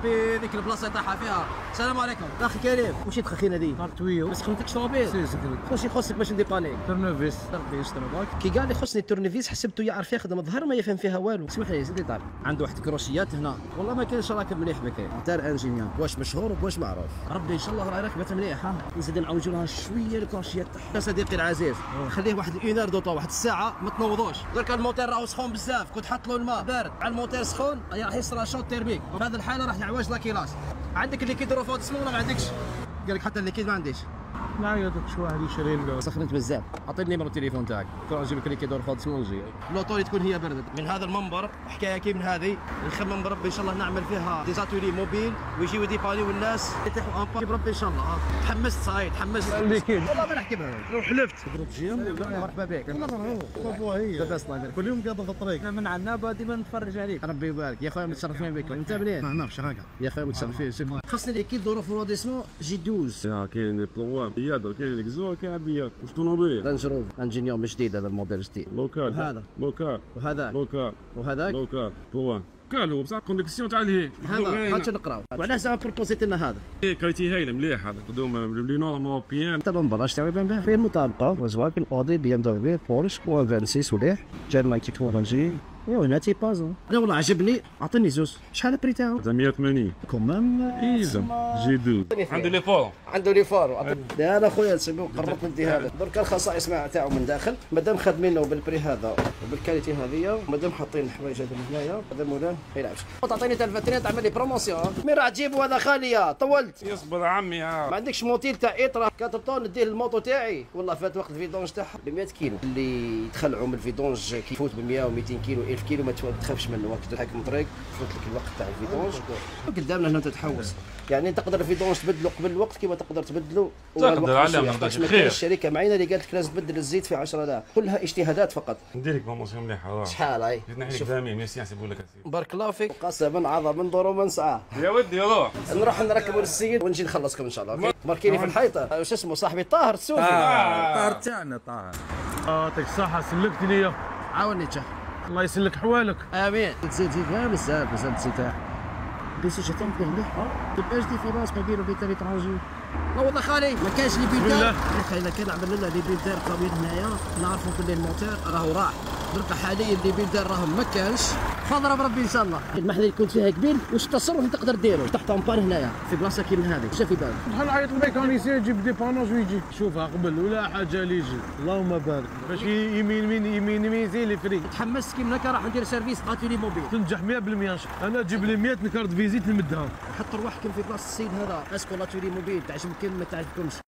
ربي ذيك البلاصه يطيحها فيها. السلام عليكم اخي كريم، واش تخخينا دي طويو ما سخنتكش طوموبيل؟ سي سكريت واش يخصك باش نديبانيك؟ تورنوفيس ربي يستر باك. كي قال لي خصني التورنيفيس حسبته يعرف يخدم الظهر ما يفهم فيها والو. اسمح لي زيد طالع عنده واحد كروشيات هنا والله ما كاينش راكب مليح بكاين دار انجينيور واش مشهور واش معروف. ربي ان شاء الله راه راكبه مليح. ها نزيد نعوجوا لها شويه الكروشيات تاعها. يا صديقي العزيز خليه واحد اونار دوطو واحد الساعه ما تنوضوش. درك الموتور راهو سخون بزاف كنت حط له الماء بارد على الموتور سخون راح يصرى شوط تيرميك وفي هذه الحاله راح يعوج لاكيلاس. عندك اللي كيديروا فوق اسمه ولا ما عندكش؟ قال لك حتى اللي كيد ما عنديش. لا يا دوك شو واحد يشري له سخنت بزاف. عطيني نيميرو التليفون تاعك كون نجيب لك اللي كيدور فوق اسمه ونجي. لوطوري تكون هي بردت من هذا المنبر حكايه كي من هذه نخمم بربي ان شاء الله نعمل فيها ديزاتولي موبيل ويجيو يديبانيو الناس يتيحوا امبا بربي ان شاء الله. تحمست صايد تحمست اللي كاين والله ما نحكي بها لو حلفت تضرب جيم مرحبا بك. والله هي لاباس الله يبارك كل يوم قاعد في الطريق من عنابه ديما نتفرج عليك. ربي يبارك يا خويا متشرفين بك. انت منين؟ انا في شراكه يا خويا متشرفين. خاصني ليكيب ظروف الروديسمون جي 12 كاين لي بلوان بياد كاين ليكزو كاين عبيات واش طونوبيل رانج روفر انجينيور من جديد هذا الموديل جديد. لوكال وهذا لوكال وهذا لوكال وهذاك لوكال بلوان كال هو بصح كونيكسيون تاع الهي هذا هاتش نقراو. وعلاش زعما بروبوزيت لنا هذا؟ كاليتي هايله مليح هذا قدوم لي نورم اوروبيان. حتى الامبراج تاعو يبان بها فيه المطابقه وزواكن اودي بي ام دبليو بورش و 26 مليح جاب مايك تكنولوجي. ايوا هنا تي بازون انا والله عجبني. اعطيني زوز شحال البري تاعو؟ 180 كومام ايزا جي 12 عنده لي فور عنده لي فارو. لا انا خويا نسميو قربت ندي هذا درك الخصائص تاعو من داخل مادام خادمينه بالبري هذا وبالكاليتي هذه ومادام حاطين الحوايج هذو هنايا هذا مولانا ما يلعبش. تعطيني تاع الفاترين تعمل لي بروموسيون. مين راح تجيبوا هذا خاليه طولت؟ يصبر عمي ما عندكش موتيل تاع اطرا 4 طون نديه للموطو تاعي والله فات وقت الفيدونج تاعها ب 100 كيلو اللي يتخلعوا من الفيدونج كيفوت ب 100 و200 كيلو 1000 كيلو ما تخافش منه وقت تحكم الطريق تفوت لك الوقت تاع الفيدونج قدامنا هنا تتحوس. يعني تقدر الفيدونج تبدلو قبل الوقت كيما تقدر تبدلو تقدر على ما نقدرش خير. الشركه معينه اللي قالت لك لازم تبدل الزيت في 10000 كلها اجتهادات فقط. ندير لك بروموسيون مليحه شحال هاي؟ نحي لك فامي ميرسي نحسبوا لك بارك الله فيك. قسما عظما ندورو من ساعه يا ودي روح نروح نركبوا للسيد ونجي نخلصكم ان شاء الله. ماركيني في الحيطه واش اسمه صاحبي طاهر السوفي. طاهر تاعنا طاهر. يعطيك الصحه سلكتني يا عاوني تشا الله يسلك حوالك. امين. تزيد بزاف بزاف تزيد بيسي جاتهم فيه مليح. تبقاش دي في راسك نديرو بيتا ليترونجي. لا والله خالي ما كاينش لي بيلدار. الا كان عمل لنا لي بيلدار قويين هنايا نعرفوا بلي الموتور راهو راح. درك حاليا لي بيلدار راهم ما كانش. فضرب ربي ان شاء الله. المحل اللي كنت فيها قبيل واش التصرف تقدر ديرو تحت امبار هنايا في بلاصه كي من هذه جا في بالك. شحال نعيط الميكانيسيان يجيب ديباناج ويجي شوفها قبل ولا حاجه اللي يجي اللهم بارك باش يمين زي لي فري. تحمست كي من هكا راح ندير سيرفيس اتولي موبيل تنجح 100%. انا تجيب لي 100 كارت فيزيت نمدها. حط رواحكم في بلاصه السيد هذا اسكو اتولي موبيل تعجبكم ما تعجبكمش.